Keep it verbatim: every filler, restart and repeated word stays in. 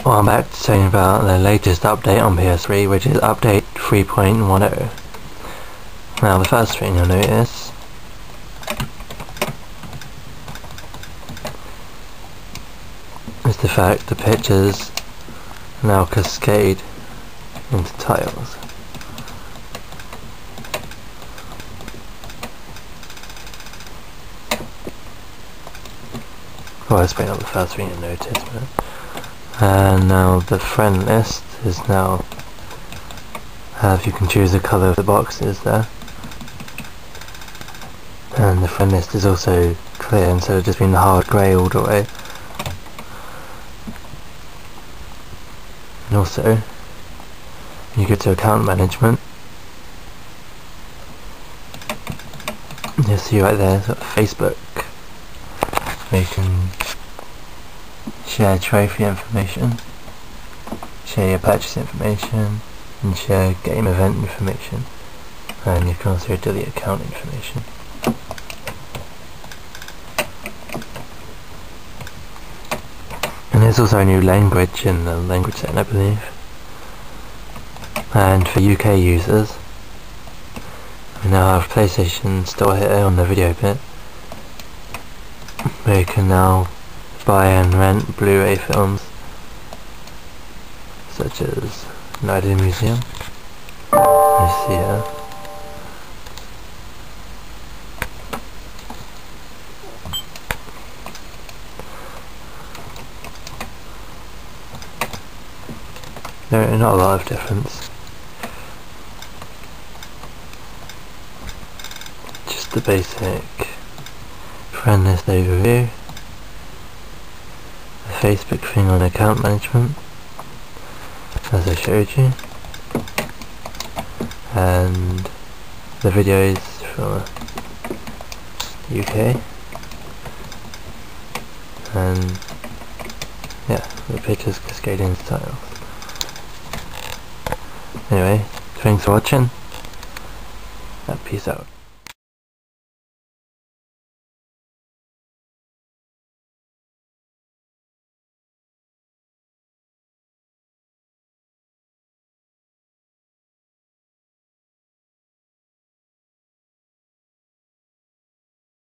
Well, I'm back to saying about the latest update on P S three, which is update three point ten. Now, the first thing you'll notice is the fact the pictures now cascade into tiles. Well, that's probably not the first thing you notice, but and now the friend list is now have you can choose the colour of the boxes there, and the friend list is also clear instead of just being hard grey all the way. And also, when you go to account management, you'll see right there sort of Facebook, where you can share trophy information, share your purchase information, and share game event information, and you can also delete account information. And there's also a new language in the language setting, I believe. And for U K users, we now have PlayStation Store here on the video bit, where you can now buy and rent Blu-ray films such as Night in the Museum. You see here. There are not a lot of difference. Just the basic friend list overview. Facebook thing on account management, as I showed you, and the videos from U K, and yeah, the pictures cascading styles. Anyway, thanks for watching, and peace out.